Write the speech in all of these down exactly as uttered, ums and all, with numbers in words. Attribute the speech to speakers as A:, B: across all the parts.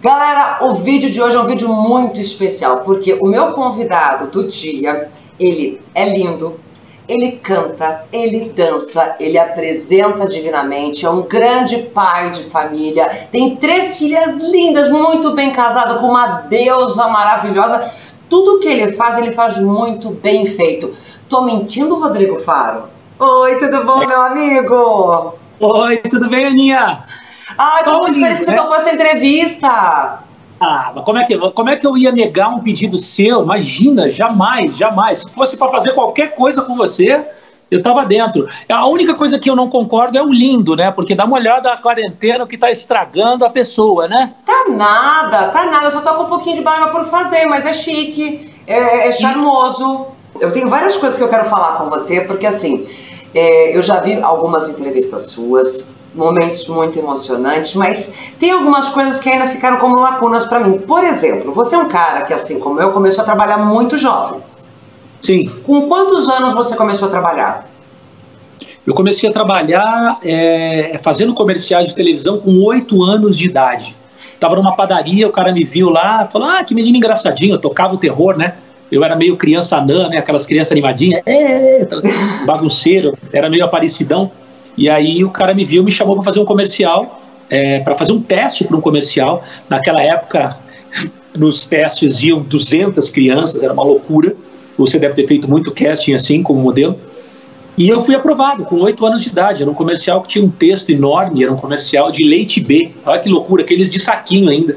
A: Galera, o vídeo de hoje é um vídeo muito especial, porque o meu convidado do dia, ele é lindo, ele canta, ele dança, ele apresenta divinamente, é um grande pai de família, tem três filhas lindas, muito bem casado, com uma deusa maravilhosa. Tudo que ele faz, ele faz muito bem feito. Tô mentindo, Rodrigo Faro? Oi, tudo bom, meu amigo?
B: Oi, tudo bem, Aninha?
A: Ai, tô muito feliz que você topou essa entrevista.
B: Ah, mas como é, que, como é que eu ia negar um pedido seu? Imagina, jamais, jamais. Se fosse para fazer qualquer coisa com você, eu tava dentro. A única coisa que eu não concordo é o lindo, né? Porque dá uma olhada a quarentena que tá estragando a pessoa, né?
A: Tá nada, tá nada. Eu só tô com um pouquinho de barba por fazer, mas é chique, é, é charmoso. Eu tenho várias coisas que eu quero falar com você, porque assim, é, eu já vi algumas entrevistas suas, momentos muito emocionantes, mas tem algumas coisas que ainda ficaram como lacunas pra mim. Por exemplo, você é um cara que, assim como eu, começou a trabalhar muito jovem.
B: Sim.
A: Com quantos anos você começou a trabalhar?
B: Eu comecei a trabalhar é, fazendo comerciais de televisão com oito anos de idade. Tava numa padaria, o cara me viu lá, falou, ah, que menino engraçadinho, eu tocava o terror, né? Eu era meio criança anã, né? Aquelas crianças animadinhas, é, bagunceiro, era meio aparecidão. E aí o cara me viu, me chamou para fazer um comercial, é, para fazer um teste para um comercial. Naquela época, nos testes iam duzentas crianças, era uma loucura. Você deve ter feito muito casting assim, como modelo. E eu fui aprovado com oito anos de idade. Era um comercial que tinha um texto enorme, era um comercial de leite B. Olha que loucura, aqueles de saquinho ainda.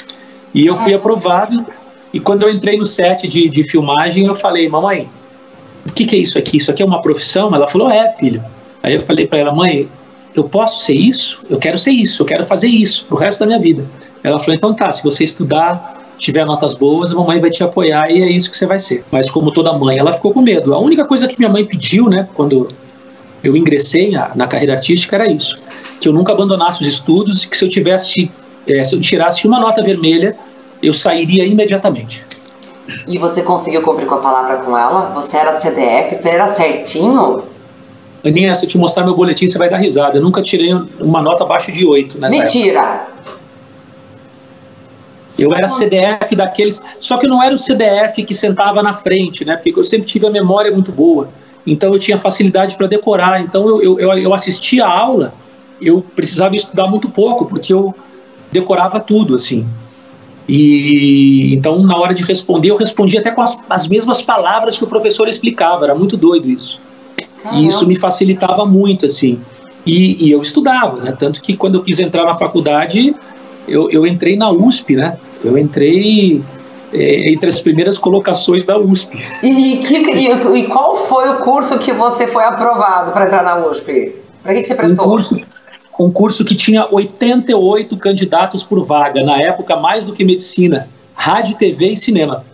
B: E eu fui aprovado. E quando eu entrei no set de, de filmagem, eu falei, mamãe, o que, que é isso aqui? Isso aqui é uma profissão? Ela falou, é, filho. Aí eu falei para ela, mãe, eu posso ser isso? Eu quero ser isso, eu quero fazer isso pro resto da minha vida. Ela falou, então tá, se você estudar, tiver notas boas, a mamãe vai te apoiar e é isso que você vai ser. Mas como toda mãe, ela ficou com medo. A única coisa que minha mãe pediu, né, quando eu ingressei na, na carreira artística era isso, que eu nunca abandonasse os estudos e que se eu tivesse, é, se eu tirasse uma nota vermelha, eu sairia imediatamente.
A: E você conseguiu cumprir com a palavra com ela? Você era C D F? Você era certinho?
B: Aninha, se eu te mostrar meu boletim, você vai dar risada. Eu nunca tirei uma nota abaixo de oito nessa
A: Mentira!
B: época. Eu era C D F daqueles... Só que eu não era o C D F que sentava na frente, né? Porque eu sempre tive a memória muito boa. Então eu tinha facilidade para decorar. Então eu, eu, eu assistia a aula, eu precisava estudar muito pouco, porque eu decorava tudo, assim. E então, na hora de responder, eu respondia até com as, as mesmas palavras que o professor explicava. Era muito doido isso. E isso me facilitava muito, assim. E, e eu estudava, né? Tanto que quando eu quis entrar na faculdade, eu, eu entrei na U S P, né? Eu entrei é, entre as primeiras colocações da U S P.
A: E, que, e, e qual foi o curso que você foi aprovado para entrar na U S P? Para que, que você prestou?
B: Um curso, um curso que tinha oitenta e oito candidatos por vaga. Na época, mais do que medicina. Rádio, T V e cinema.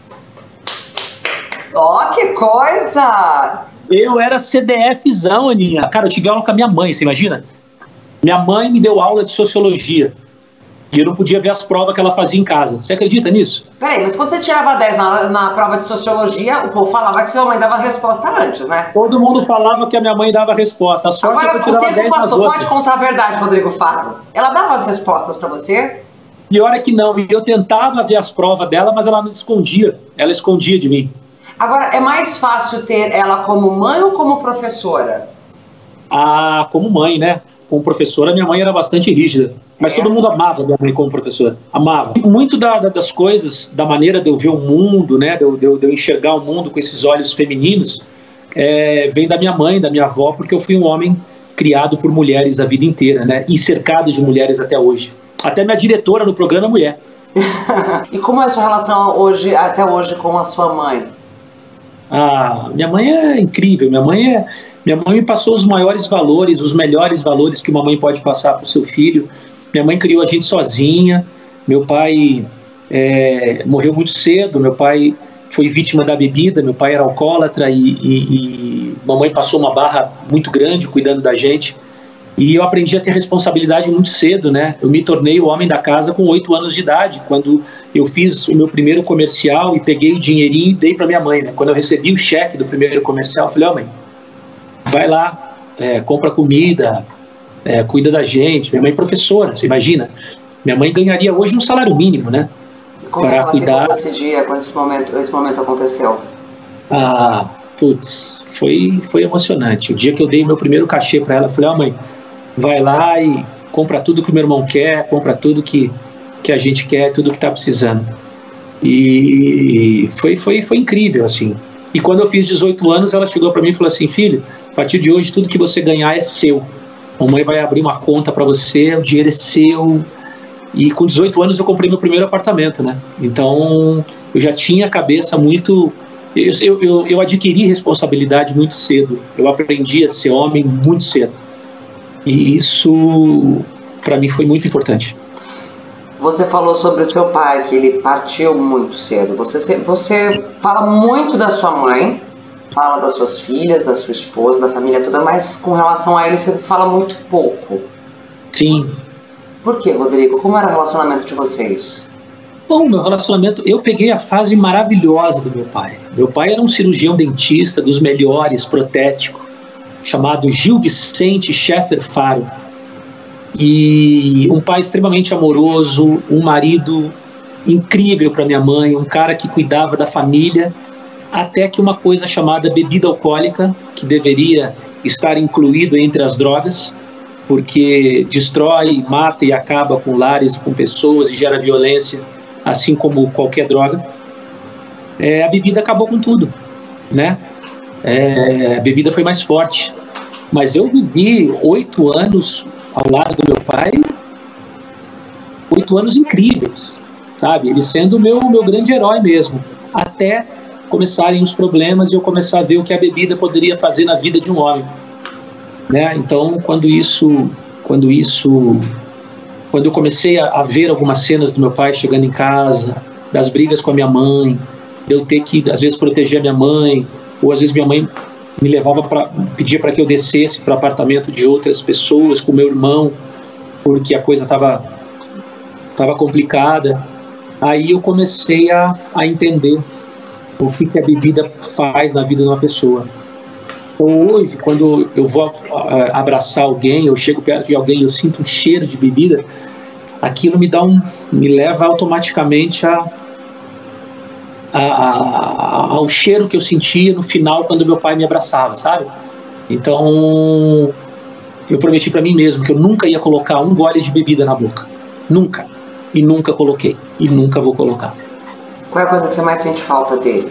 A: Ó, oh, que coisa!
B: Eu era CDFzão, Aninha. Cara, eu tive aula com a minha mãe, você imagina? Minha mãe me deu aula de sociologia. E eu não podia ver as provas que ela fazia em casa. Você acredita nisso?
A: Peraí, mas quando você tirava dez na, na prova de sociologia, o povo falava que sua mãe dava a resposta antes, né?
B: Todo mundo falava que a minha mãe dava a resposta. A sorte
A: Agora,
B: é que eu tirava dez nas outras.
A: Pode contar a verdade, Rodrigo Faro. Ela dava as respostas pra você?
B: Pior é que não. E eu tentava ver as provas dela, mas ela não escondia. Ela escondia de mim.
A: Agora, é mais fácil ter ela como mãe ou como professora?
B: Ah, como mãe, né? Como professora, minha mãe era bastante rígida. Mas é. Todo mundo amava minha mãe como professora. Amava. Muito da, da, das coisas, da maneira de eu ver o mundo, né? De eu, de eu, de eu enxergar o mundo com esses olhos femininos, é, vem da minha mãe, da minha avó, porque eu fui um homem criado por mulheres a vida inteira, né? E cercado de mulheres até hoje. Até minha diretora no programa é mulher.
A: E como é a sua relação hoje, até hoje com a sua mãe?
B: Ah, minha mãe é incrível. Minha mãe é... Minha mãe me passou os maiores valores, os melhores valores que uma mãe pode passar para o seu filho. Minha mãe criou a gente sozinha. Meu pai é, morreu muito cedo. Meu pai foi vítima da bebida. Meu pai era alcoólatra e, e, e mamãe passou uma barra muito grande cuidando da gente. E eu aprendi a ter responsabilidade muito cedo, né? Eu me tornei o homem da casa com oito anos de idade, quando eu fiz o meu primeiro comercial e peguei o dinheirinho e dei para minha mãe, né? Quando eu recebi o cheque do primeiro comercial, eu falei, ó, oh, mãe, vai lá, é, compra comida, é, cuida da gente. Minha mãe é professora, você imagina? Minha mãe ganharia hoje um salário mínimo, né?
A: Como
B: para
A: ela
B: cuidar.
A: ficou esse dia, quando esse momento, esse momento aconteceu?
B: Ah, putz, foi, foi emocionante. O dia que eu dei meu primeiro cachê para ela, eu falei, ó, mãe, vai lá e compra tudo que o meu irmão quer, compra tudo que, que a gente quer, tudo que tá precisando. E foi, foi, foi incrível, assim. E quando eu fiz dezoito anos, ela chegou para mim e falou assim, filho, a partir de hoje tudo que você ganhar é seu. A mãe vai abrir uma conta para você, o dinheiro é seu. E com dezoito anos eu comprei meu primeiro apartamento, né? Então eu já tinha a cabeça muito... Eu, eu, eu adquiri responsabilidade muito cedo. Eu aprendi a ser homem muito cedo. E isso, para mim, foi muito importante.
A: Você falou sobre o seu pai, que ele partiu muito cedo. Você, você fala muito da sua mãe, fala das suas filhas, da sua esposa, da família toda, mas com relação a ele você fala muito pouco.
B: Sim.
A: Por quê, Rodrigo? Como era o relacionamento de vocês?
B: Bom, meu relacionamento, eu peguei a fase maravilhosa do meu pai. Meu pai era um cirurgião dentista dos melhores, protético, chamado Gil Vicente Scheffer Faro. E um pai extremamente amoroso, um marido incrível para minha mãe, um cara que cuidava da família, até que uma coisa chamada bebida alcoólica, que deveria estar incluído entre as drogas, porque destrói, mata e acaba com lares, com pessoas e gera violência, assim como qualquer droga. É, a bebida acabou com tudo, né? É, a bebida foi mais forte. Mas eu vivi oito anos ao lado do meu pai, oito anos incríveis, sabe? Ele sendo o meu, meu grande herói mesmo, até começarem os problemas e eu começar a ver o que a bebida poderia fazer na vida de um homem, né? Então, quando isso, quando isso, quando eu comecei a, a ver algumas cenas do meu pai chegando em casa, das brigas com a minha mãe, eu ter que às vezes proteger a minha mãe, ou às vezes minha mãe me levava para pedia para que eu descesse para o apartamento de outras pessoas com meu irmão, porque a coisa estava tava complicada. Aí eu comecei a, a entender o que, que a bebida faz na vida de uma pessoa. Então hoje, quando eu vou abraçar alguém, eu chego perto de alguém e eu sinto um cheiro de bebida, aquilo me dá um, me leva automaticamente a A, a, ao cheiro que eu sentia no final quando meu pai me abraçava, sabe? Então eu prometi para mim mesmo que eu nunca ia colocar um gole de bebida na boca, nunca, e nunca coloquei, e nunca vou colocar.
A: Qual é a coisa que você mais sente falta dele?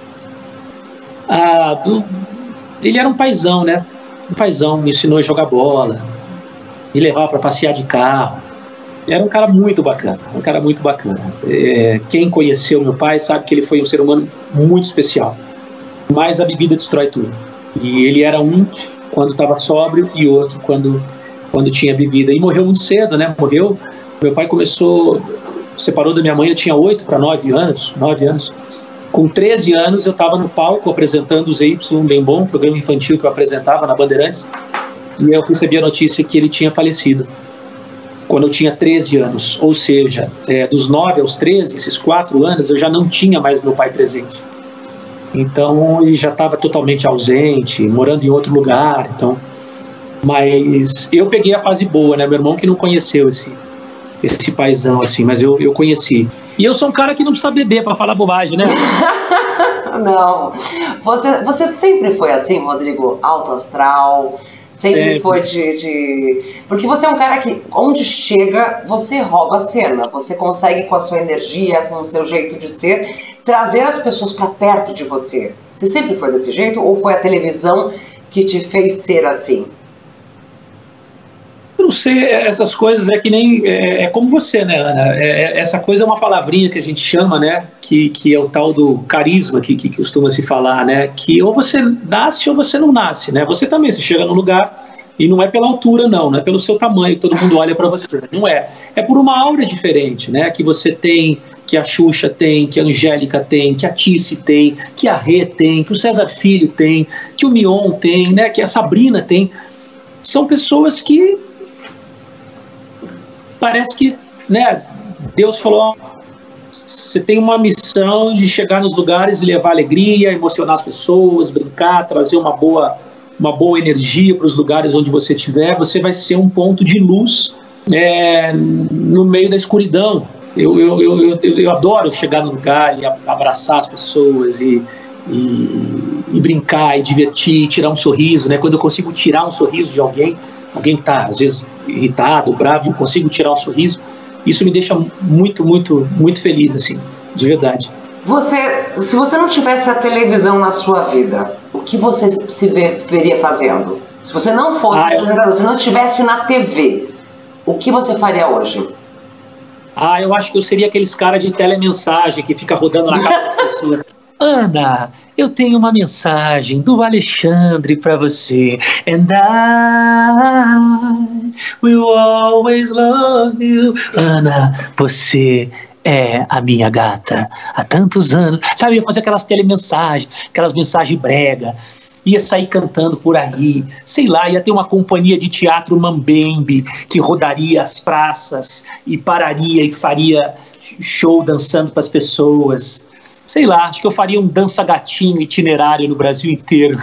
B: Ah, do... ele era um paizão, né? Um paizão, me ensinou a jogar bola, me levava para passear de carro. Era um cara muito bacana, um cara muito bacana. É, quem conheceu meu pai sabe que ele foi um ser humano muito especial. Mas a bebida destrói tudo. E ele era um quando estava sóbrio e outro quando, quando tinha bebida. E morreu muito cedo, né? Morreu. Meu pai começou, separou da minha mãe, eu tinha oito para nove anos, nove anos. Com treze anos eu estava no palco apresentando o Z Y Bem Bom, programa infantil que eu apresentava na Bandeirantes. E eu recebi a notícia que ele tinha falecido quando eu tinha treze anos, ou seja, é, dos nove aos treze, esses quatro anos, eu já não tinha mais meu pai presente. Então, ele já estava totalmente ausente, morando em outro lugar, então... Mas eu peguei a fase boa, né? Meu irmão que não conheceu esse, esse paizão, assim, mas eu, eu conheci. E eu sou um cara que não precisa beber para falar bobagem, né?
A: Não. Você, você sempre foi assim, Rodrigo? Alto astral... Sempre é, foi de, de... Porque você é um cara que, onde chega, você rouba a cena. Você consegue, com a sua energia, com o seu jeito de ser, trazer as pessoas para perto de você. Você sempre foi desse jeito? Ou foi a televisão que te fez ser assim?
B: Eu não sei, essas coisas é que nem... É, é como você, né, Ana? É, é, essa coisa é uma palavrinha que a gente chama, né? Que, que é o tal do carisma que, que costuma se falar, né? Que ou você nasce ou você não nasce, né? Você também, você chega num lugar e não é pela altura, não. Não é pelo seu tamanho que todo mundo olha para você. Não é. É por uma aura diferente, né? Que você tem, que a Xuxa tem, que a Angélica tem, que a Tice tem, que a Rê tem, que o César Filho tem, que o Mion tem, né? Que a Sabrina tem. São pessoas que... Parece que, né, Deus falou, você tem uma missão de chegar nos lugares e levar alegria, emocionar as pessoas, brincar, trazer uma boa, uma boa energia para os lugares onde você estiver. Você vai ser um ponto de luz é, no meio da escuridão. Eu, eu, eu, eu, eu adoro chegar no lugar e abraçar as pessoas e, e, e brincar e divertir, tirar um sorriso, né? Quando eu consigo tirar um sorriso de alguém, alguém que está às vezes irritado, bravo, eu consigo tirar um sorriso, isso me deixa muito, muito, muito feliz, assim, de verdade.
A: Você, se você não tivesse a televisão na sua vida, o que você se ver, veria fazendo? Se você não fosse ah, apresentador, eu... se não estivesse na T V, o que você faria hoje?
B: Ah, eu acho que eu seria aqueles caras de telemensagem que fica rodando na cara das pessoas. Ana, eu tenho uma mensagem do Alexandre para você. And I will always love you. Ana, você é a minha gata há tantos anos. Sabe, eu ia fazer aquelas telemensagens, aquelas mensagens brega. Ia sair cantando por aí, sei lá, ia ter uma companhia de teatro mambembe que rodaria as praças e pararia e faria show dançando para as pessoas. Sei lá, acho que eu faria um dança-gatinho itinerário no Brasil inteiro.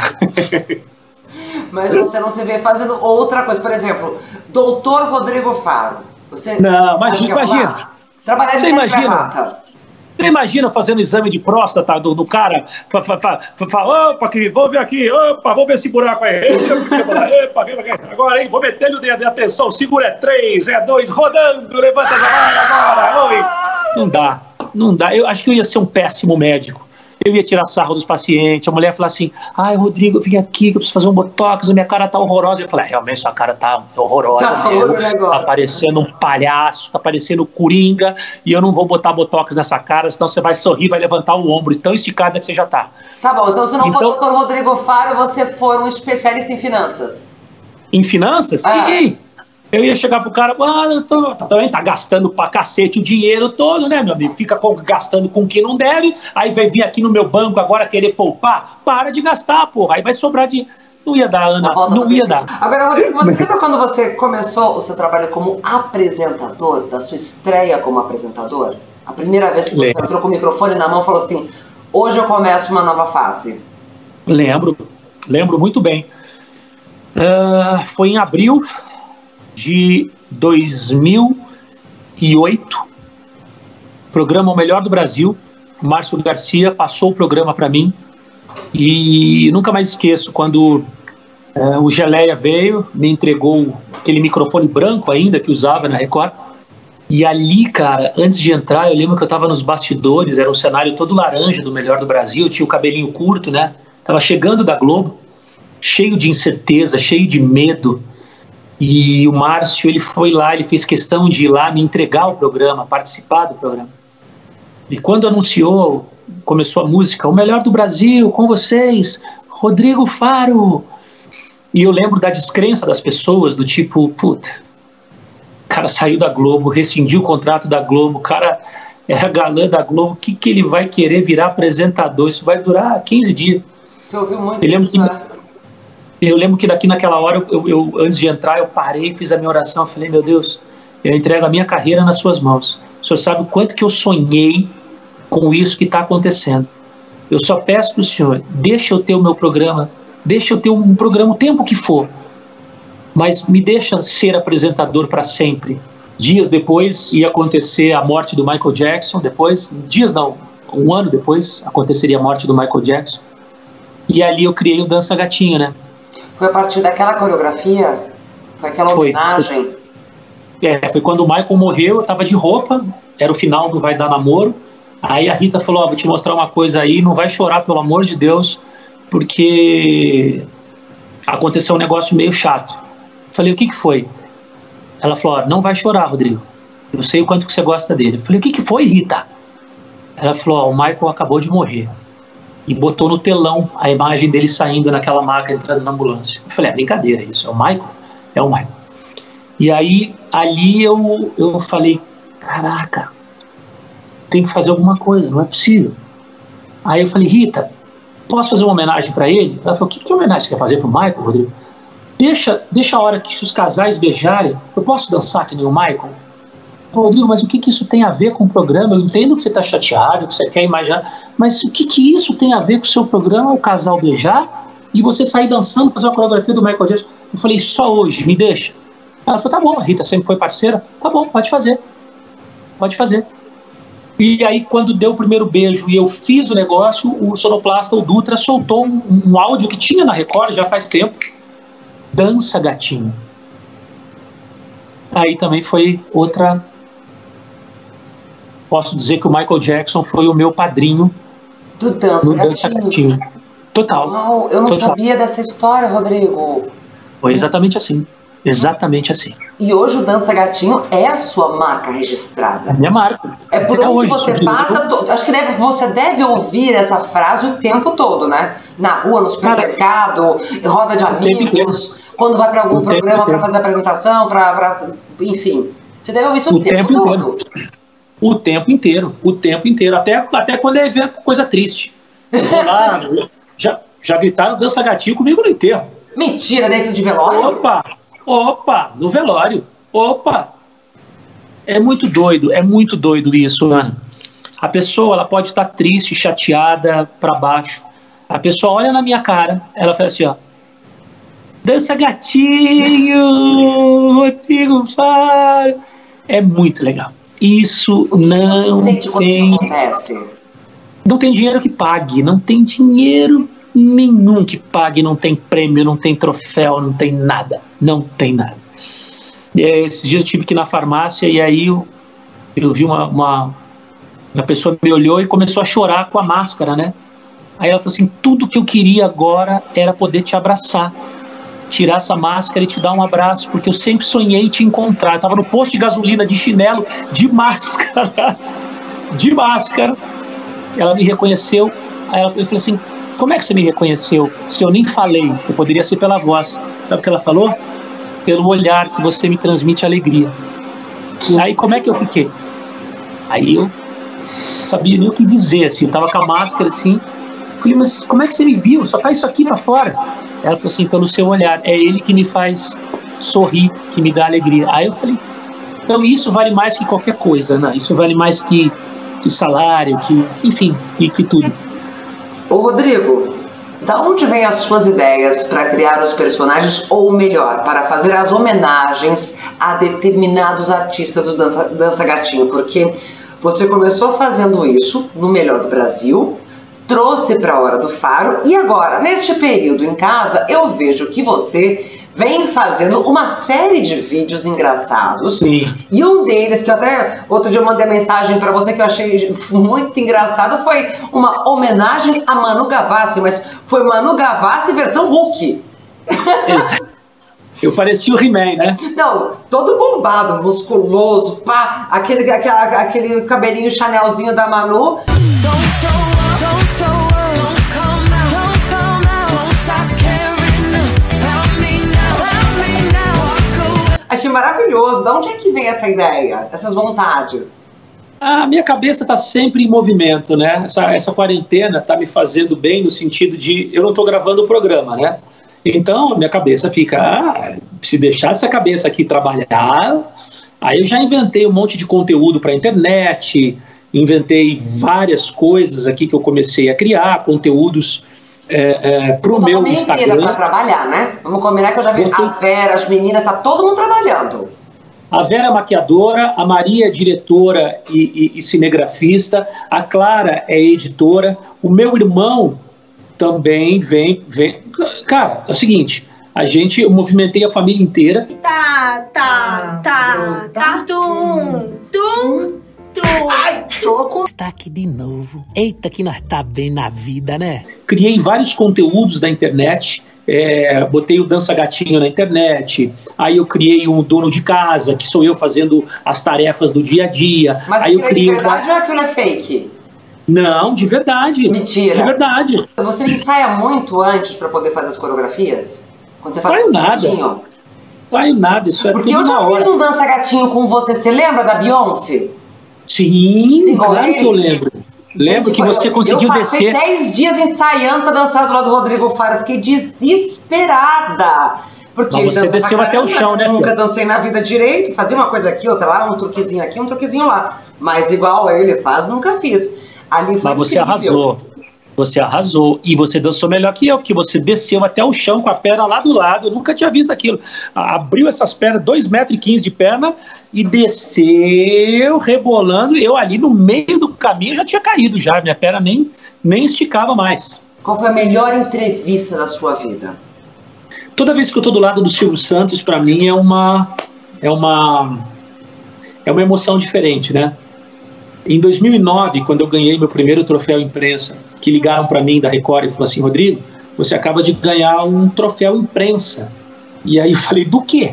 A: Mas você não se vê fazendo outra coisa, por exemplo, doutor Rodrigo Faro. Você
B: não, imagina, imagina.
A: Trabalhar de gravata.
B: Você imagina fazendo exame de próstata do, do cara, fa, fa, fa, fa, opa, aqui, vamos ver aqui, opa, vamos ver esse buraco aí, epa, agora, hein, vou meter o dedo de atenção, segura, é três, é dois, rodando, levanta a mão agora, oi. Não dá, não dá, eu acho que eu ia ser um péssimo médico. Eu ia tirar sarro dos pacientes, a mulher ia falar assim, ai, Rodrigo, eu vim aqui, que eu preciso fazer um botox, a minha cara tá horrorosa. Eu falei, ah, realmente, sua cara tá horrorosa, tá, mesmo, tá parecendo um palhaço, tá parecendo coringa, e eu não vou botar botox nessa cara, senão você vai sorrir, vai levantar o ombro, tão esticada que você já tá.
A: Tá bom, então se não então, for o doutor Rodrigo Faro, você for um especialista em finanças.
B: Em finanças? Ah. E eu ia chegar pro cara, ah, eu tô, também tá gastando pra cacete o dinheiro todo, né, meu amigo? Fica com, gastando com o que não deve, aí vai vir aqui no meu banco agora querer poupar. Para de gastar, porra, aí vai sobrar de... Não ia dar, Ana, não ia dar.
A: Agora, Rodrigo, você lembra quando você começou o seu trabalho como apresentador, da sua estreia como apresentador? A primeira vez que você Lembro. entrou com o microfone na mão e falou assim, hoje eu começo uma nova fase.
B: Lembro, lembro muito bem. Uh, foi em abril de dois mil e oito, programa O Melhor do Brasil, o Márcio Garcia passou o programa para mim e nunca mais esqueço quando é, o Geleia veio, me entregou aquele microfone branco ainda que usava na Record, e ali, cara, antes de entrar, eu lembro que eu tava nos bastidores, era um cenário todo laranja do Melhor do Brasil, tinha o cabelinho curto, né, tava chegando da Globo, cheio de incerteza, cheio de medo. E o Márcio, ele foi lá, ele fez questão de ir lá me entregar o programa, participar do programa. E quando anunciou, começou a música, O Melhor do Brasil, com vocês, Rodrigo Faro. E eu lembro da descrença das pessoas, do tipo, puta, o cara saiu da Globo, rescindiu o contrato da Globo, o cara era galã da Globo, o que, que ele vai querer virar apresentador? Isso vai durar quinze dias.
A: Você ouviu muito
B: eu lembro
A: isso,
B: que,
A: né?
B: Eu lembro que daqui naquela hora, eu, eu, antes de entrar, eu parei, fiz a minha oração, eu falei, meu Deus, eu entrego a minha carreira nas suas mãos. O Senhor sabe o quanto que eu sonhei com isso que está acontecendo. Eu só peço para o Senhor, deixa eu ter o meu programa, deixa eu ter um programa o tempo que for, mas me deixa ser apresentador para sempre. Dias depois ia acontecer a morte do Michael Jackson, depois, dias não, um ano depois, aconteceria a morte do Michael Jackson, e ali eu criei o Dança Gatinho, né?
A: Foi a partir daquela coreografia? Foi aquela
B: foi,
A: homenagem?
B: Foi, é, foi quando o Michael morreu, eu tava de roupa, era o final do Vai Dar Namoro, aí a Rita falou, ó, oh, vou te mostrar uma coisa aí, não vai chorar, pelo amor de Deus, porque aconteceu um negócio meio chato. Falei, o que que foi? Ela falou, ó, não vai chorar, Rodrigo, eu sei o quanto que você gosta dele. Eu falei, o que que foi, Rita? Ela falou, ó, o Michael acabou de morrer. E botou no telão a imagem dele saindo naquela maca, entrando na ambulância. Eu falei, é brincadeira isso, é o Michael? É o Michael. E aí, ali eu, eu falei, caraca, tem que fazer alguma coisa, não é possível. Aí eu falei, Rita, posso fazer uma homenagem para ele? Ela falou, que, que homenagem você quer fazer pro Michael, Rodrigo? Deixa, deixa a hora que os casais beijarem, eu posso dançar que nem o Michael? Rodrigo, mas o que, que isso tem a ver com o programa? Eu entendo que você está chateado, que você quer imaginar, mas o que, que isso tem a ver com o seu programa, o casal beijar, e você sair dançando, fazer uma coreografia do Michael Jackson? Eu falei, só hoje, me deixa. Ela falou, tá bom, a Rita sempre foi parceira, tá bom, pode fazer, pode fazer. E aí, quando deu o primeiro beijo e eu fiz o negócio, o sonoplasta, o Dutra, soltou um, um áudio que tinha na Record já faz tempo, Dança Gatinho. Aí também foi outra... Posso dizer que o Michael Jackson foi o meu padrinho
A: do Dança,
B: do
A: Gatinho.
B: Dança Gatinho. Total.
A: Não, eu não
B: Total.
A: sabia dessa história, Rodrigo.
B: Foi exatamente assim. Exatamente assim.
A: E hoje o Dança Gatinho é a sua marca registrada.
B: É minha marca.
A: É por
B: Até
A: onde
B: hoje,
A: você passa. To... Acho que deve, você deve ouvir essa frase o tempo todo, né? Na rua, no supermercado, em roda de amigos, quando vai para algum
B: o
A: programa para fazer apresentação, para. Enfim. Você deve ouvir isso o, o tempo, tempo todo.
B: Inteiro. O tempo inteiro. O tempo inteiro. Até, até quando é ver coisa triste. Eu vou lá, já, já gritaram Dança Gatinho comigo no enterro.
A: Mentira, dentro de velório?
B: Opa! Opa! No velório. Opa! É muito doido, é muito doido isso, mano. A pessoa, ela pode estar triste, chateada, pra baixo. A pessoa olha na minha cara, ela fala assim, ó. Dança Gatinho! Rodrigo Faro! É muito legal. Isso não tem... Não tem dinheiro que pague, não tem dinheiro nenhum que pague, não tem prêmio, não tem troféu, não tem nada, não tem nada. E aí, esses dias eu tive que ir na farmácia e aí eu, eu vi uma, uma, uma pessoa me olhou e começou a chorar com a máscara, né? Aí ela falou assim, tudo que eu queria agora era poder te abraçar, tirar essa máscara e te dar um abraço, porque eu sempre sonhei te encontrar. Eu tava no posto de gasolina, de chinelo, de máscara, de máscara. Ela me reconheceu, aí ela falou assim, como é que você me reconheceu? Se eu nem falei, eu poderia ser pela voz. Sabe o que ela falou? Pelo olhar que você me transmite alegria. Aí como é que eu fiquei? Aí eu sabia nem o que dizer, assim, eu tava com a máscara assim, falei, mas como é que você me viu? Só tá isso aqui pra fora. Ela falou assim, pelo seu olhar, é ele que me faz sorrir, que me dá alegria. Aí eu falei, então isso vale mais que qualquer coisa, né? Isso vale mais que, que salário, que, enfim, que, que tudo.
A: Ô Rodrigo, da onde vêm as suas ideias para criar os personagens, ou melhor, para fazer as homenagens a determinados artistas do Dança, Dança Gatinho? Porque você começou fazendo isso no Melhor do Brasil, trouxe para a Hora do Faro, e agora, neste período em casa, eu vejo que você vem fazendo uma série de vídeos engraçados.
B: Sim.
A: E um deles, que eu até outro dia eu mandei mensagem para você que eu achei muito engraçado, foi uma homenagem a Manu Gavassi, mas foi Manu Gavassi versão Hulk.
B: Exato. Eu parecia o He-Man, né?
A: Não, todo bombado, musculoso, pá, aquele, aquele, aquele cabelinho Chanelzinho da Manu. Achei maravilhoso. De onde é que vem essa ideia, essas vontades?
B: A minha cabeça está sempre em movimento, né? Essa, essa quarentena está me fazendo bem no sentido de eu não estou gravando o programa, né? Então, minha cabeça fica, ah, se deixar essa cabeça aqui trabalhar, aí eu já inventei um monte de conteúdo para a internet, inventei várias coisas aqui que eu comecei a criar, conteúdos é, é, para o meu Instagram.
A: Para trabalhar, né? Vamos combinar que eu já vi a Vera, as meninas, tá todo mundo trabalhando.
B: A Vera é maquiadora, a Maria é diretora e, e, e cinegrafista, a Clara é editora, o meu irmão também vem, vem... Cara, é o seguinte, a gente, eu movimentei a família inteira.
C: Tá, tá, tá, tá, tum, tum, tum.
D: Ai, soco!
E: Está aqui de novo. Eita que nós tá bem na vida, né?
B: Criei vários conteúdos da internet, é, botei o Dança Gatinho na internet, aí eu criei um dono de casa, que sou eu fazendo as tarefas do dia a dia.
A: Mas
B: aí eu
A: aquilo
B: criei
A: é de verdade ou aquilo é fake?
B: Não, de verdade.
A: Mentira.
B: De verdade.
A: Você ensaia muito antes para poder fazer as coreografias? Quando você faz
B: Não
A: Dança
B: nada.
A: Gatinho?
B: Não nada, isso é
A: Porque
B: tudo
A: eu já
B: na hora.
A: fiz um Dança Gatinho com você, você lembra da Beyoncé?
B: Sim,
A: Sim,
B: claro
A: ele.
B: que eu lembro. Lembro
A: Gente,
B: que você
A: eu,
B: conseguiu
A: eu passei
B: descer.
A: dez dias ensaiando para dançar do lado do Rodrigo Faro. Eu fiquei desesperada. Porque
B: Mas você
A: ele dança
B: desceu
A: pra
B: até o
A: caramba,
B: chão, né,
A: nunca
B: filha?
A: dancei na vida direito. Fazia uma coisa aqui, outra lá, um truquezinho aqui, um truquezinho lá. Mas igual ele faz, nunca fiz. Ali foi
B: Mas você
A: incrível.
B: arrasou. Você arrasou. E você dançou melhor que eu, porque você desceu até o chão com a perna lá do lado. Eu nunca tinha visto aquilo. Abriu essas pernas, dois metros e quinze de perna, e desceu rebolando. Eu ali no meio do caminho já tinha caído já. Minha perna nem, nem esticava mais.
A: Qual foi a melhor entrevista da sua vida?
B: Toda vez que eu estou do lado do Silvio Santos, para mim é uma, é uma, é uma emoção diferente, né? Em dois mil e nove, quando eu ganhei meu primeiro troféu imprensa, que ligaram para mim da Record e falaram assim, Rodrigo, você acaba de ganhar um troféu imprensa. E aí eu falei, do quê?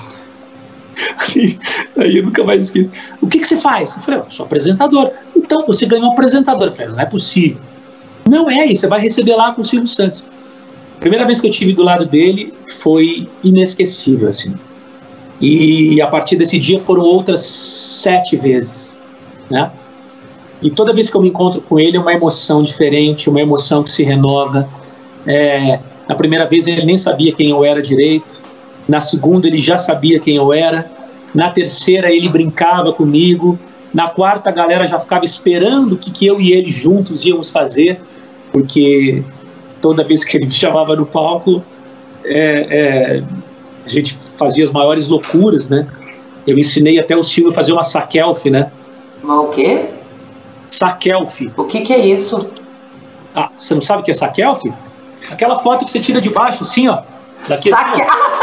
B: Aí eu nunca mais esqueci. O que, que você faz? Eu falei, eu sou apresentador. Então, você ganhou um apresentador. Eu falei, não é possível. Não é isso, você vai receber lá com o Silvio Santos. A primeira vez que eu estive do lado dele foi inesquecível, assim. E a partir desse dia foram outras sete vezes, né? E toda vez que eu me encontro com ele é uma emoção diferente, uma emoção que se renova. É, na primeira vez ele nem sabia quem eu era direito, na segunda ele já sabia quem eu era, na terceira ele brincava comigo, na quarta a galera já ficava esperando o que, que eu e ele juntos íamos fazer, porque toda vez que ele me chamava no palco, é, é, a gente fazia as maiores loucuras, né? Eu ensinei até o Silvio a fazer uma saquelfe, né?
A: Mas o quê?
B: Saquelfe.
A: O que que é isso?
B: Ah, você não sabe o que é saquelfe? Aquela foto que você tira de baixo, assim, ó. Daqui
A: Saque...
B: assim, ó.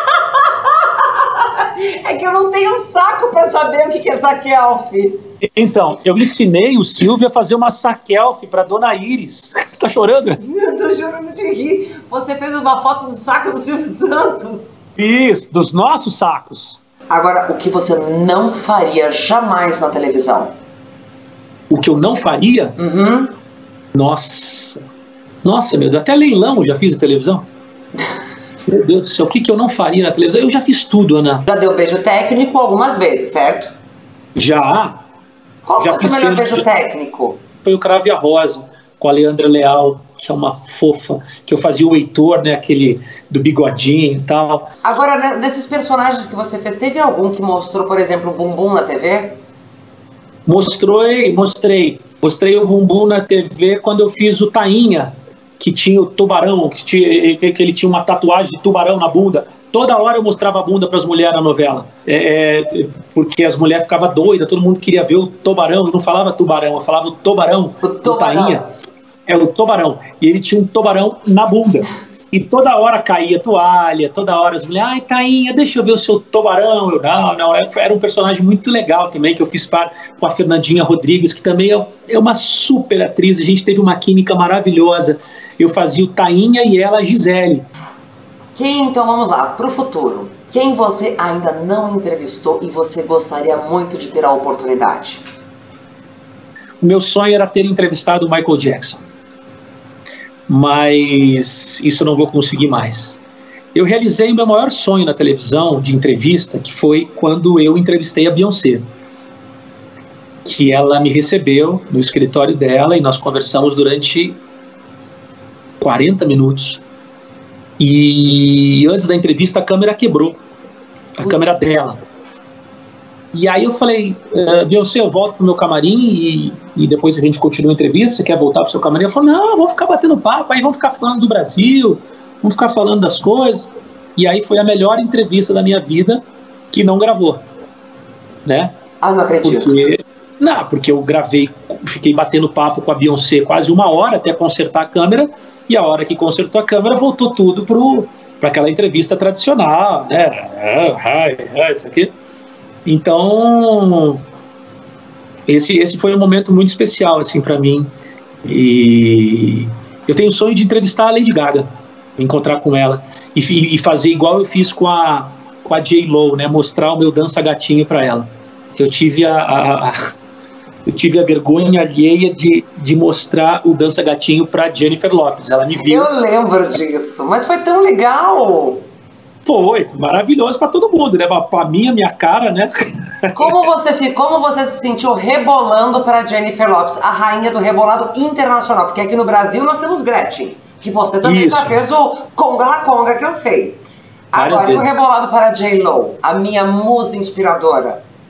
A: É que eu não tenho saco pra saber o que que é saquelfe.
B: Então, eu ensinei o Silvio a fazer uma saquelfe pra Dona Iris. Tá chorando?
A: Eu tô chorando de rir. Você fez uma foto do saco do Silvio Santos.
B: Isso, dos nossos sacos.
A: Agora, o que você não faria jamais na televisão?
B: O que eu não faria?
A: Uhum.
B: Nossa. Nossa, meu Deus, até leilão eu já fiz na televisão. Meu Deus do céu, o que, que eu não faria na televisão? Eu já fiz tudo, Ana.
A: Já deu beijo técnico algumas vezes, certo?
B: Já.
A: Qual
B: já
A: foi o seu melhor beijo
B: já...
A: técnico?
B: Foi o Crave a Rosa, com a Leandra Leal, que é uma fofa, que eu fazia o Heitor, né, aquele do bigodinho e tal.
A: Agora, né, desses personagens que você fez, teve algum que mostrou, por exemplo, o bumbum na T V?
B: Mostrei, mostrei. Mostrei o bumbum na T V quando eu fiz o Tainha, que tinha o tubarão, que, tinha, que ele tinha uma tatuagem de tubarão na bunda. Toda hora eu mostrava a bunda para as mulheres na novela, é, é, porque as mulheres ficavam doidas, todo mundo queria ver o tubarão. Eu não falava tubarão, eu falava o tubarão,
A: o tubarão.
B: Tainha. É o tubarão. E ele tinha um tubarão na bunda. E toda hora caía toalha, toda hora as mulheres, ai, Tainha, deixa eu ver o seu tubarão. Eu, não, não, era um personagem muito legal também, que eu fiz par com a Fernandinha Rodrigues, que também é uma super atriz, a gente teve uma química maravilhosa. Eu fazia o Tainha e ela a Gisele.
A: Quem, então, vamos lá, pro futuro. Quem você ainda não entrevistou e você gostaria muito de ter a oportunidade?
B: O meu sonho era ter entrevistado o Michael Jackson. Mas isso eu não vou conseguir mais. Eu realizei o meu maior sonho na televisão de entrevista, que foi quando eu entrevistei a Beyoncé. Que ela me recebeu no escritório dela e nós conversamos durante quarenta minutos. E antes da entrevista a câmera quebrou. A câmera dela. E aí eu falei, uh, Beyoncé, eu volto pro meu camarim e, e depois a gente continua a entrevista, você quer voltar pro seu camarim? Ela falou, não, vamos ficar batendo papo, aí vamos ficar falando do Brasil, vamos ficar falando das coisas. E aí foi a melhor entrevista da minha vida que não gravou, né?
A: Ah, não acredito.
B: Porque, não, porque eu gravei, fiquei batendo papo com a Beyoncé quase uma hora até consertar a câmera, e a hora que consertou a câmera voltou tudo pro, pra aquela entrevista tradicional, né? Ah, hi, hi, isso aqui. Então, esse, esse foi um momento muito especial, assim, para mim. E eu tenho o sonho de entrevistar a Lady Gaga, encontrar com ela e, e fazer igual eu fiz com a, com a J-Lo, né? Mostrar o meu dança-gatinho para ela. Eu tive a, a, a, eu tive a vergonha alheia de, de mostrar o dança-gatinho para Jennifer Lopez. Ela me viu.
A: Eu lembro disso, mas foi tão legal.
B: Foi maravilhoso para todo mundo, né? Para mim, a minha cara, né?
A: Como você, como você se sentiu rebolando para Jennifer Lopez, a rainha do rebolado internacional? Porque aqui no Brasil nós temos Gretchen, que você também
B: Isso.
A: já fez o Conga La Conga, que eu sei.
B: Várias
A: Agora, e o
B: vezes.
A: rebolado para J-Lo, a minha musa inspiradora?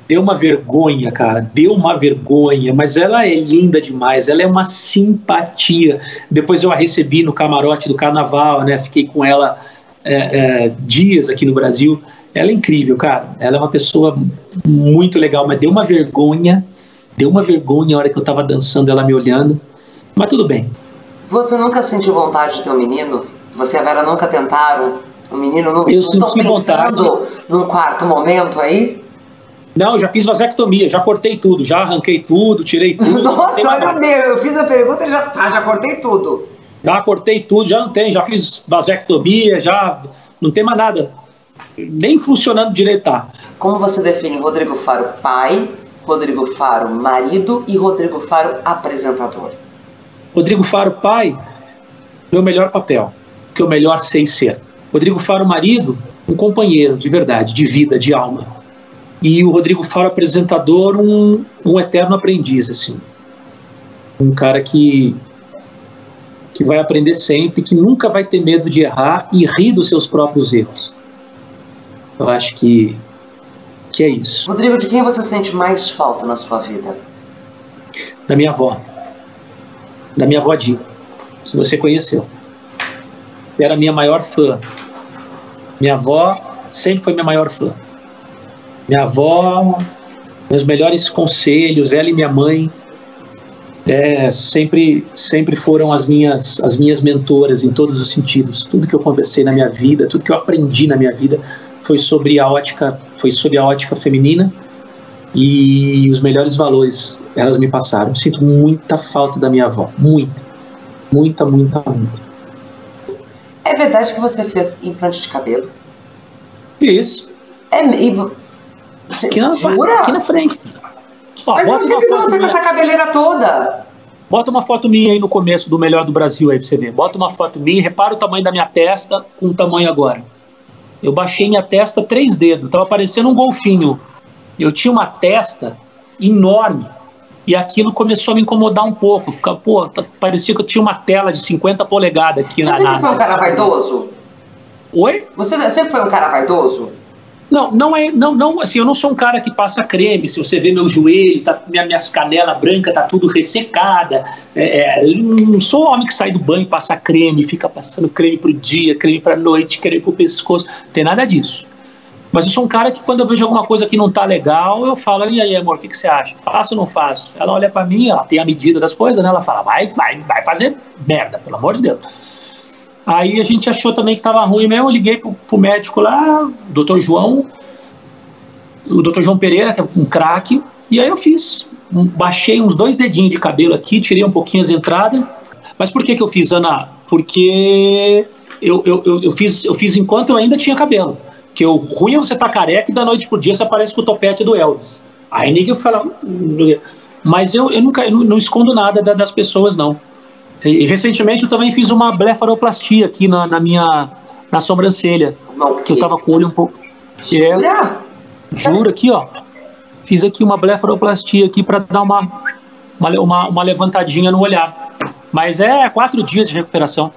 B: deu uma vergonha, cara, deu uma vergonha, mas ela é linda demais, ela é uma simpatia. Depois eu a recebi no camarote do carnaval, né, fiquei com ela é, é, dias aqui no Brasil. Ela é incrível, cara, ela é uma pessoa muito legal, mas deu uma vergonha, deu uma vergonha a hora que eu tava dançando, ela me olhando, mas tudo bem.
A: Você nunca sentiu vontade de ter um menino? Você e a Vera nunca tentaram? Um menino não,
B: eu
A: não
B: senti
A: pensando
B: vontade.
A: Num quarto momento aí?
B: Não, já fiz vasectomia, já cortei tudo, já arranquei tudo, tirei tudo.
A: Nossa, olha o meu, eu fiz a pergunta e já, ah, já cortei tudo.
B: Já cortei tudo, já não tem, já fiz vasectomia, já não tem mais nada. Nem funcionando direito tá.
A: Como você define Rodrigo Faro pai, Rodrigo Faro marido e Rodrigo Faro apresentador?
B: Rodrigo Faro pai, meu melhor papel, que eu melhor sei ser. Rodrigo Faro marido, um companheiro de verdade, de vida, de alma. E o Rodrigo Faro apresentador, um, um eterno aprendiz, assim. Um cara que, que vai aprender sempre, que nunca vai ter medo de errar e rir dos seus próprios erros. Eu acho que, que é isso.
A: Rodrigo, de quem você sente mais falta na sua vida?
B: Da minha avó. Da minha avó Dinha, que você conheceu. Era a minha maior fã. Minha avó sempre foi minha maior fã. Minha avó, meus melhores conselhos, ela e minha mãe, é, sempre, sempre foram as minhas, as minhas mentoras em todos os sentidos. Tudo que eu conversei na minha vida, tudo que eu aprendi na minha vida foi sobre a ótica, foi sobre a ótica feminina e os melhores valores elas me passaram. Sinto muita falta da minha avó, muita, muita, muita, muita.
A: É verdade que você fez implante de cabelo?
B: Isso.
A: É mesmo?
B: Aqui na,
A: Jura?
B: aqui na frente. Ó,
A: mas
B: bota
A: eu sempre vi você
B: minha...
A: com essa cabeleira toda.
B: Bota uma foto minha aí no começo do Melhor do Brasil aí pra você ver. Bota uma foto minha, repara o tamanho da minha testa com o tamanho agora. Eu baixei minha testa três dedos, tava parecendo um golfinho. Eu tinha uma testa enorme e aquilo começou a me incomodar um pouco. Fica, pô, tá, parecia que eu tinha uma tela de cinquenta polegadas aqui
A: você
B: na...
A: Você sempre
B: na,
A: foi um cara vaidoso?
B: Oi?
A: Você sempre foi um cara vaidoso?
B: Não, não é, não, não, assim, eu não sou um cara que passa creme. Se você vê meu joelho, tá, minha, minhas canelas brancas tá tudo ressecada. É, eu não sou homem que sai do banho e passa creme, fica passando creme pro dia, creme pra noite, creme pro pescoço. Não tem nada disso. Mas eu sou um cara que quando eu vejo alguma coisa que não tá legal, eu falo, e aí, amor, o que, que você acha? Faço ou não faço? Ela olha pra mim, ela tem a medida das coisas, né? Ela fala, vai, vai, vai fazer merda, pelo amor de Deus. Aí a gente achou também que estava ruim mesmo, eu liguei pro, pro médico lá, o doutor João, o doutor João Pereira, que é um craque, e aí eu fiz, um, baixei uns dois dedinhos de cabelo aqui, tirei um pouquinho as entradas. Mas por que que eu fiz, Ana? Porque eu, eu, eu, eu, fiz, eu fiz enquanto eu ainda tinha cabelo, que o ruim é você tá careca e da noite pro dia você aparece com o topete do Elvis. Aí ninguém fala, mas eu, eu, nunca, eu não, não escondo nada das pessoas, não. E recentemente eu também fiz uma blefaroplastia aqui na, na minha na sobrancelha.
A: Não,
B: que eu tava com o olho um pouco.
A: Jura?
B: É, juro aqui, ó. Fiz aqui uma blefaroplastia aqui para dar uma, uma, uma, uma levantadinha no olhar. Mas é quatro dias de recuperação.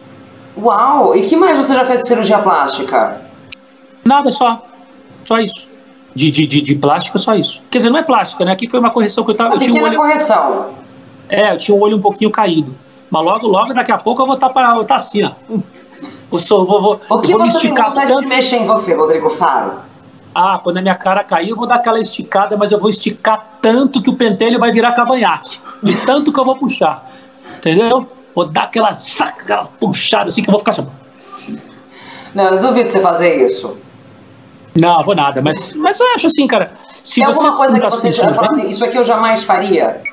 A: Uau! E que mais você já fez de cirurgia plástica?
B: Nada, só. Só isso. De, de, de, de plástica, só isso. Quer dizer, não é plástica, né? Aqui foi uma correção que eu tava.
A: Uma
B: eu tinha um olho...
A: correção.
B: É, eu tinha o olho um pouquinho caído. Mas logo, logo, daqui a pouco eu vou estar tá tá assim, ó. Eu sou, vou, vou,
A: o que
B: vou
A: você
B: me esticar
A: tem
B: tanto...
A: de mexer em você, Rodrigo Faro?
B: Ah, quando a minha cara cair, eu vou dar aquela esticada, mas eu vou esticar tanto que o pentelho vai virar cavanhaque. De tanto que eu vou puxar. Entendeu? Vou dar aquela, aquela puxada assim que eu vou ficar assim.
A: Não, eu duvido você fazer isso.
B: Não, vou nada, mas, mas eu acho assim, cara. Se
A: tem
B: você
A: alguma coisa
B: tá
A: que você já fala assim, isso aqui eu jamais faria?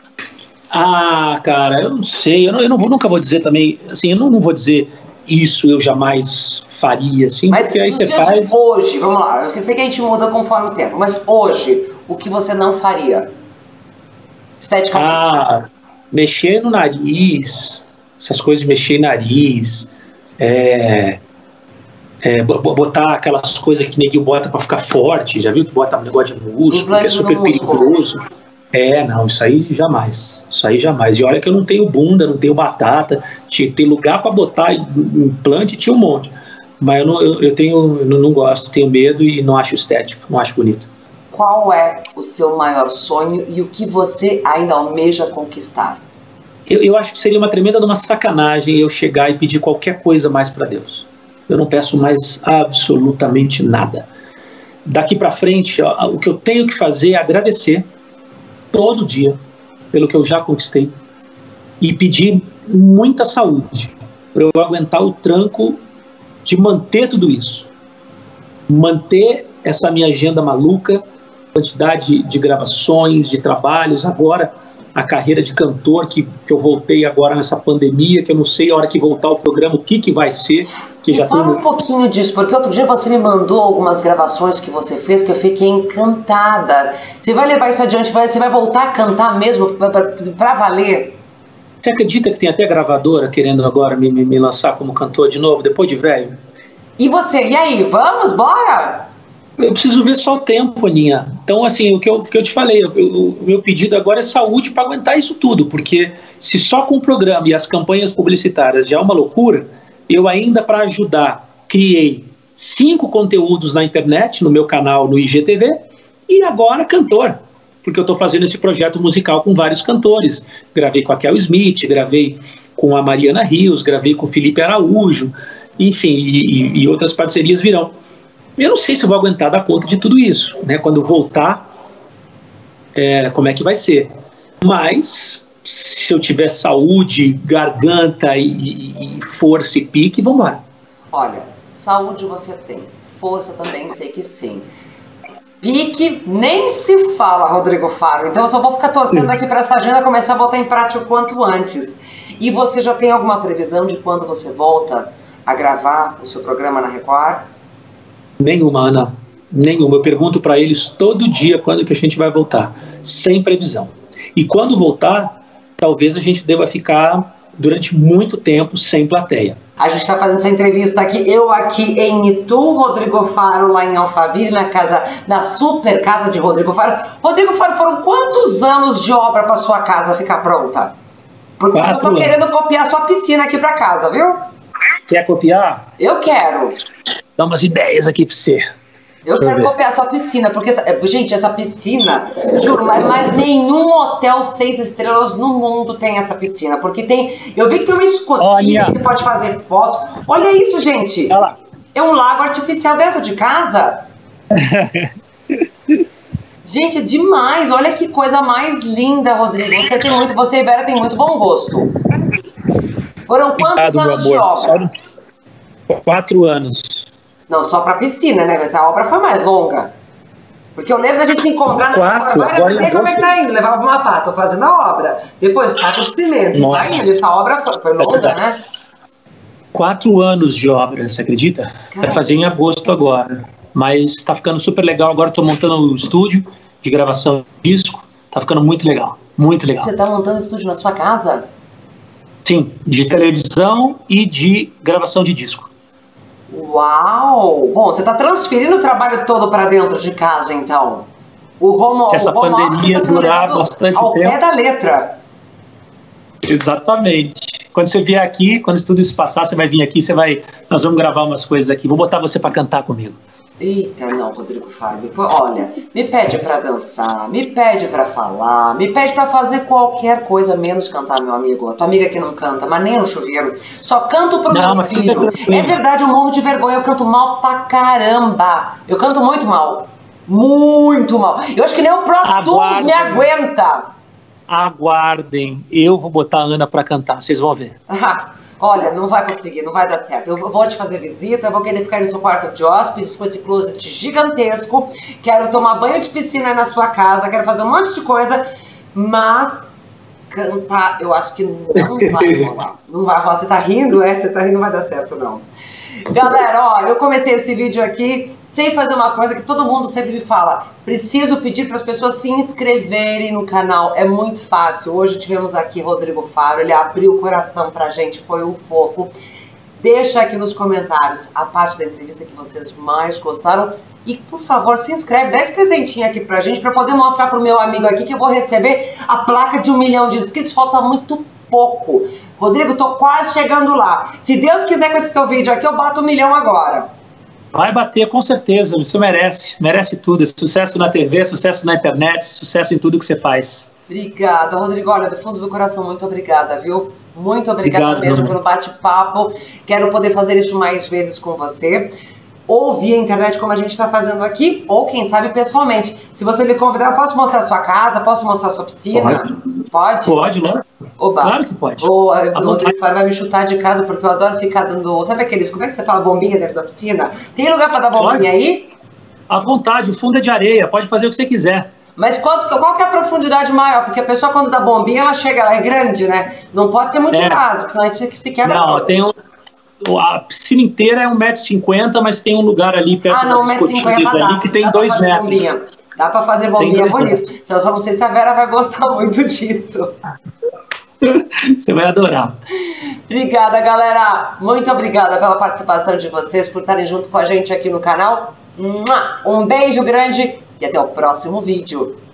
B: Ah, cara, eu não sei, eu, não, eu não vou, nunca vou dizer também, assim, eu não, não vou dizer isso eu jamais faria, assim,
A: mas
B: porque aí você
A: dias
B: faz...
A: hoje, vamos lá, eu sei que a gente muda conforme o tempo, mas hoje, o que você não faria? Esteticamente.
B: Ah, mexer no nariz, essas coisas de mexer em nariz, é... É, botar aquelas coisas que ninguém bota pra ficar forte, já viu que bota um negócio de músculo, que é super perigoso. É, não, isso aí jamais, isso aí jamais. E olha que eu não tenho bunda, não tenho batata, tem lugar pra botar implante, tinha um monte. Mas eu, não, eu, eu tenho, eu não gosto, tenho medo e não acho estético, não acho bonito.
A: qual é o seu maior sonho e o que você ainda almeja conquistar?
B: Eu, eu acho que seria uma tremenda uma sacanagem eu chegar e pedir qualquer coisa mais para Deus. Eu não peço mais absolutamente nada. Daqui para frente, ó, o que eu tenho que fazer é agradecer todo dia pelo que eu já conquistei e pedir muita saúde para eu aguentar o tranco de manter tudo isso. Manter essa minha agenda maluca, quantidade de gravações, de trabalhos, agora a carreira de cantor que, que eu voltei agora nessa pandemia, que eu não sei a hora que voltar o programa, o que, que vai ser. Que já
A: Fala
B: tem...
A: um pouquinho disso, porque outro dia você me mandou algumas gravações que você fez que eu fiquei encantada. Você vai levar isso adiante, vai, você vai voltar a cantar mesmo para valer?
B: Você acredita que tem até gravadora querendo agora me, me, me lançar como cantor de novo, depois de velho?
A: E você, e aí, vamos, bora?
B: Eu preciso ver só o tempo, Aninha. Então, assim, o que eu, o que eu te falei, eu, o meu pedido agora é saúde para aguentar isso tudo, porque se só com o programa e as campanhas publicitárias já é uma loucura, eu ainda, para ajudar, criei cinco conteúdos na internet, no meu canal, no I G T V, e agora cantor, porque eu estou fazendo esse projeto musical com vários cantores. Gravei com a Kel Smith, gravei com a Mariana Rios, gravei com o Felipe Araújo, enfim, e, e, e outras parcerias virão. Eu não sei se eu vou aguentar dar conta de tudo isso, né? Quando voltar, é, como é que vai ser. Mas, se eu tiver saúde, garganta e, e, e força e pique, vamos embora.
A: Olha, saúde você tem, força também sei que sim. Pique nem se fala, Rodrigo Faro. Então eu só vou ficar torcendo aqui para essa agenda começar a botar em prática o quanto antes. E você já tem alguma previsão de quando você volta a gravar o seu programa na Record?
B: Nenhuma, Ana. Nenhuma. Eu pergunto para eles todo dia quando que a gente vai voltar. Sem previsão. E quando voltar, talvez a gente deva ficar durante muito tempo sem plateia.
A: A gente está fazendo essa entrevista aqui, eu aqui em Itu, Rodrigo Faro lá em Alphaville, na casa, na super casa de Rodrigo Faro. Rodrigo Faro, foram quantos anos de obra para sua casa ficar pronta? Porque
B: Quatro
A: eu tô querendo copiar sua piscina aqui para casa, viu?
B: Quer copiar?
A: Eu quero.
B: Dá umas ideias aqui para você.
A: Eu
B: Deixa
A: quero
B: eu
A: copiar sua piscina, porque, gente, essa piscina, juro, mas, mas nenhum hotel seis estrelas no mundo tem essa piscina, porque tem, eu vi que tem uma escotilha que você pode fazer foto. Olha isso, gente. Olha lá. É um lago artificial dentro de casa. Gente, é demais. Olha que coisa mais linda, Rodrigo. Você tem muito, você e Vera tem muito bom gosto. Foram quantos
B: Obrigado,
A: anos de obra?
B: Só quatro anos.
A: Não, só pra piscina, né? Mas a obra foi mais longa. Porque eu lembro da gente se encontrar na
B: Quatro,
A: obra.
B: agora
A: Não sei como é que tá indo. Levava uma pá, tô fazendo a obra. Depois o saco de cimento.
B: Nossa.
A: Tá indo. Essa obra foi, foi longa,
B: É
A: né?
B: Quatro anos de obra, você acredita?
A: Caramba.
B: Vai fazer em agosto agora. Mas tá ficando super legal. Agora eu tô montando o estúdio de gravação de disco. Tá ficando muito legal. Muito legal.
A: Você tá montando estúdio na sua casa?
B: Sim, de televisão e de gravação de disco.
A: Uau! Bom, você tá transferindo o trabalho todo pra dentro de casa, então. O home,
B: Se essa
A: o home
B: pandemia
A: office tá
B: durar
A: levado
B: bastante
A: ao
B: tempo.
A: pé da letra.
B: Exatamente. Quando você vier aqui, quando tudo isso passar, você vai vir aqui, você vai, nós vamos gravar umas coisas aqui. Vou botar você para cantar comigo.
A: Eita, não, Rodrigo Faro. Olha, me pede pra dançar, me pede pra falar, me pede pra fazer qualquer coisa, menos cantar, meu amigo. A tua amiga que não canta, mas nem no chuveiro. Só canto pro
B: Não,
A: meu
B: mas
A: filho.
B: fica
A: É verdade, eu morro de vergonha, eu canto mal pra caramba. Eu canto muito mal. Muito mal. Eu acho que nem o Pro Tools me aguenta.
B: Aguardem. Eu vou botar a Ana pra cantar, vocês vão ver.
A: Olha, não vai conseguir, não vai dar certo. Eu vou te fazer visita, eu vou querer ficar no seu quarto de hóspedes com esse closet gigantesco. Quero tomar banho de piscina na sua casa, quero fazer um monte de coisa, mas cantar, eu acho que não vai rolar. Não vai rolar. Você tá rindo, é? Você tá rindo, não vai dar certo, não. Galera, ó, eu comecei esse vídeo aqui sem fazer uma coisa que todo mundo sempre me fala. Preciso pedir para as pessoas se inscreverem no canal. É muito fácil. Hoje tivemos aqui Rodrigo Faro. Ele abriu o coração pra gente. Foi um fofo. Deixa aqui nos comentários a parte da entrevista que vocês mais gostaram. E, por favor, se inscreve. Dá esse presentinho aqui pra gente para poder mostrar pro meu amigo aqui que eu vou receber a placa de um milhão de inscritos. Falta muito pouco. Rodrigo, tô quase chegando lá. Se Deus quiser com esse teu vídeo aqui, eu bato um milhão agora.
B: Vai bater, com certeza. Você merece. Merece tudo. Sucesso na T V, sucesso na internet, sucesso em tudo que você faz.
A: Obrigada, Rodrigo. Olha, do fundo do coração, muito obrigada, viu? Muito obrigada
B: Obrigado,
A: mesmo
B: mano.
A: pelo bate-papo. Quero poder fazer isso mais vezes com você. Ou via internet, como a gente está fazendo aqui, ou quem sabe pessoalmente. Se você me convidar, eu posso mostrar sua casa, posso mostrar sua piscina? Pode?
B: Pode, lógico.
A: Oba.
B: Claro que pode.
A: O
B: À
A: Rodrigo
B: vontade.
A: Faro vai me chutar de casa, porque eu adoro ficar dando... Sabe aqueles, como é que você fala, bombinha dentro da piscina? Tem lugar para dar bombinha
B: Pode.
A: aí?
B: À vontade, o fundo é de areia, pode fazer o que você quiser.
A: Mas quanto, qual que é a profundidade maior? Porque a pessoa, quando dá bombinha, ela chega, ela é grande, né? Não pode ser muito
B: É.
A: raso, porque senão a gente se quebra
B: Não,
A: toda.
B: tem um, a piscina inteira é um metro e cinquenta, mas tem um lugar ali perto
A: Ah, não, um
B: das
A: metro e cinquenta
B: escotilhas
A: dá.
B: ali que tem
A: Dá pra
B: dois
A: fazer
B: metros.
A: bombinha. Dá pra fazer bombinha
B: dois
A: bonito. Eu só não sei se a Vera vai gostar muito disso.
B: Você vai adorar.
A: Obrigada, galera. Muito obrigada pela participação de vocês, por estarem junto com a gente aqui no canal. Um beijo grande e até o próximo vídeo.